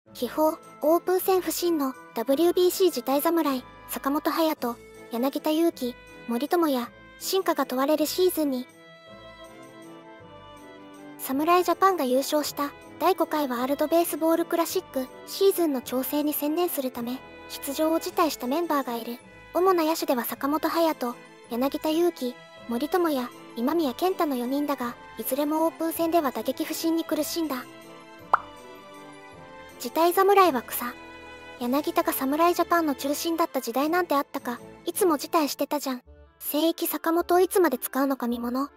気泡、オープン戦不振の WBC 辞退侍、坂本勇人、柳田悠岐、森友哉、進化が問われるシーズンに。侍ジャパンが優勝した第5回ワールドベースボールクラシックシーズンの調整に専念するため、出場を辞退したメンバーがいる。主な野手では坂本勇人、柳田悠岐、森友哉、今宮健太の4人だが、いずれもオープン戦では打撃不振に苦しんだ。辞退侍は草。柳田が侍ジャパンの中心だった時代なんてあったか。いつも辞退してたじゃん。聖域坂本をいつまで使うのか見もの。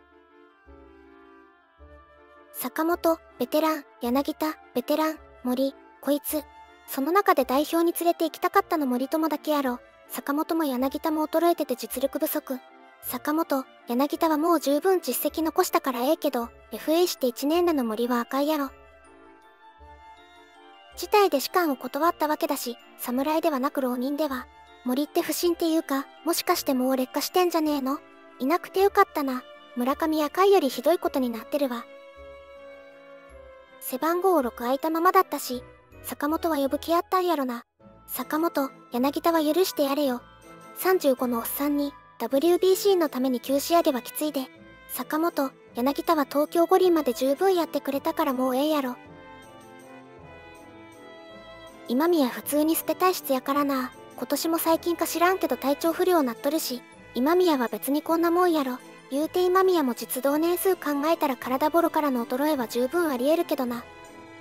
坂本、ベテラン、柳田、ベテラン、森、こいつ。その中で代表に連れて行きたかったの森友だけやろ。坂本も柳田も衰えてて実力不足。坂本、柳田はもう十分実績残したからええけど、FA して1年目の森は赤いやろ。辞退で士官を断ったわけだし、侍ではなく浪人では。森って不審っていうか、もしかしてもう劣化してんじゃねえの？いなくてよかったな。村上や甲斐よりひどいことになってるわ。背番号6空いたままだったし、坂本は呼ぶ気あったんやろな。坂本、柳田は許してやれよ。35のおっさんに WBC のために休止上げはきついで。坂本、柳田は東京五輪まで十分やってくれたからもうええやろ。今宮普通に捨て体質やからな。今年も最近か知らんけど体調不良なっとるし、今宮は別にこんなもんやろ。言うて今宮も実動年数考えたら体ボロからの衰えは十分ありえるけどな。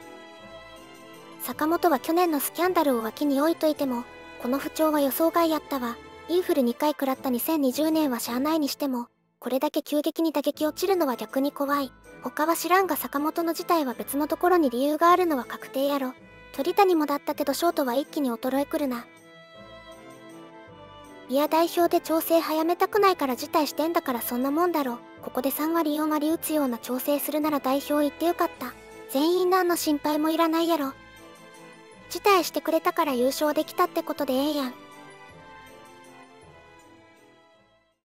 坂本は去年のスキャンダルを脇に置いといても、この不調は予想外やったわ。インフル2回食らった2020年はしゃあないにしても、これだけ急激に打撃落ちるのは逆に怖い。他は知らんが坂本の事態は別のところに理由があるのは確定やろ。鳥谷もだったけどショートは一気に衰えくるな。いや代表で調整早めたくないから辞退してんだからそんなもんだろ。ここで3割4割打つような調整するなら代表行ってよかった。全員何の心配もいらないやろ。辞退してくれたから優勝できたってことでええやん。